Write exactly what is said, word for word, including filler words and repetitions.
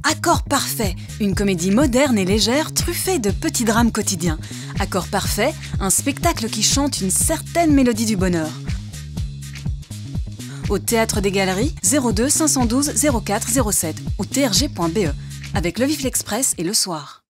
Accord parfait, une comédie moderne et légère truffée de petits drames quotidiens. Accord parfait, un spectacle qui chante une certaine mélodie du bonheur. Au Théâtre des Galeries, zéro deux cinq un deux zéro quatre zéro sept ou t r g point b e, avec Le Vif l'Express et Le Soir.